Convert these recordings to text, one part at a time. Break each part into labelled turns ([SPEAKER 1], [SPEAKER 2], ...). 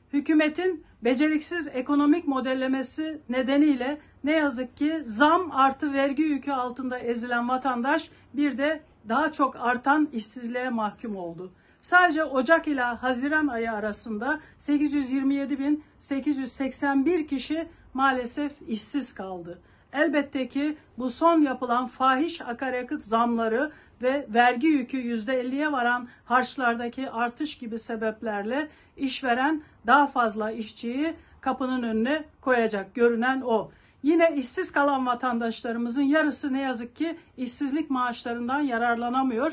[SPEAKER 1] hükümetin beceriksiz ekonomik modellemesi nedeniyle ne yazık ki zam artı vergi yükü altında ezilen vatandaş bir de daha çok artan işsizliğe mahkum oldu. Sadece Ocak ile Haziran ayı arasında 827.881 kişi maalesef işsiz kaldı. Elbette ki bu son yapılan fahiş akaryakıt zamları ve vergi yükü %50'ye varan harçlardaki artış gibi sebeplerle işveren daha fazla işçiyi kapının önüne koyacak, görünen o. Yine işsiz kalan vatandaşlarımızın yarısı ne yazık ki işsizlik maaşlarından yararlanamıyor.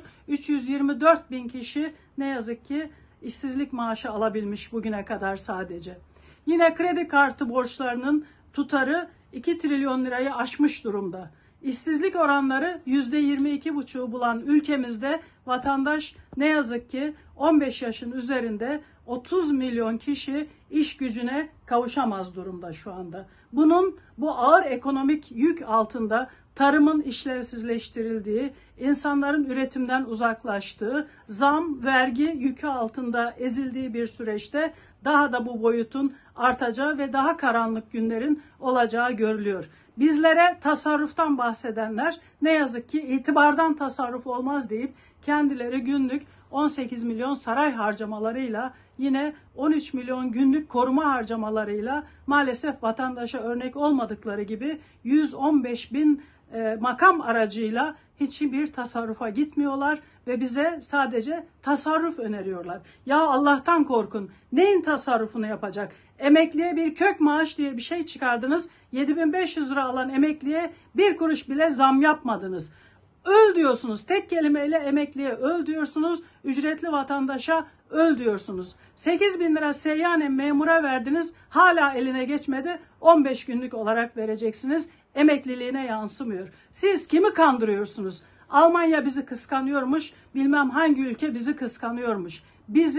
[SPEAKER 1] 324 bin kişi ne yazık ki işsizlik maaşı alabilmiş bugüne kadar sadece. Yine kredi kartı borçlarının tutarı 2 trilyon lirayı aşmış durumda. İşsizlik oranları %22,5'u bulan ülkemizde vatandaş ne yazık ki 15 yaşın üzerinde 30 milyon kişi iş gücüne kavuşamaz durumda şu anda. Bu ağır ekonomik yük altında tarımın işlevsizleştirildiği, insanların üretimden uzaklaştığı, zam, vergi yükü altında ezildiği bir süreçte daha da bu boyutun artacağı ve daha karanlık günlerin olacağı görülüyor. Bizlere tasarruftan bahsedenler ne yazık ki itibardan tasarruf olmaz deyip kendileri günlük 18 milyon saray harcamalarıyla yine 13 milyon günlük koruma harcamalarıyla maalesef vatandaşa örnek olmadıkları gibi 115 bin makam aracıyla hiçbir tasarrufa gitmiyorlar ve bize sadece tasarruf öneriyorlar. Ya Allah'tan korkun. Neyin tasarrufunu yapacak? Emekliye bir kök maaş diye bir şey çıkardınız. 7.500 lira alan emekliye bir kuruş bile zam yapmadınız. Öl diyorsunuz. Tek kelimeyle emekliye öl diyorsunuz. Ücretli vatandaşa öl diyorsunuz. 8 bin lira seyyanen memura verdiniz. Hala eline geçmedi. 15 günlük olarak vereceksiniz. Emekliliğine yansımıyor. Siz kimi kandırıyorsunuz? Almanya bizi kıskanıyormuş. Bilmem hangi ülke bizi kıskanıyormuş. Bizi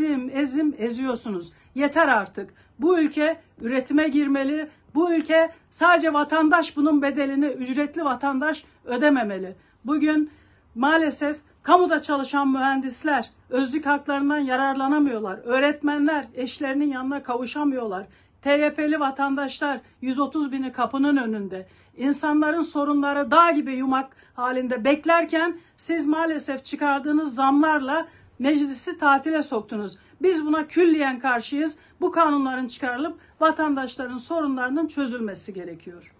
[SPEAKER 1] eziyorsunuz. Yeter artık. Bu ülke üretime girmeli. Bu ülke sadece vatandaş bunun bedelini ücretli vatandaş ödememeli. Bugün maalesef kamuda çalışan mühendisler özlük haklarından yararlanamıyorlar. Öğretmenler eşlerinin yanına kavuşamıyorlar. TYP'li vatandaşlar 130 bini kapının önünde. İnsanların sorunları dağ gibi yumak halinde beklerken siz maalesef çıkardığınız zamlarla meclisi tatile soktunuz. Biz buna külliyen karşıyız. Bu kanunların çıkarılıp vatandaşların sorunlarının çözülmesi gerekiyor.